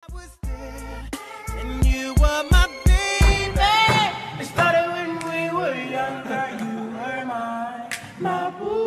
was there, and you were my baby. It started when we were younger. You were my boo.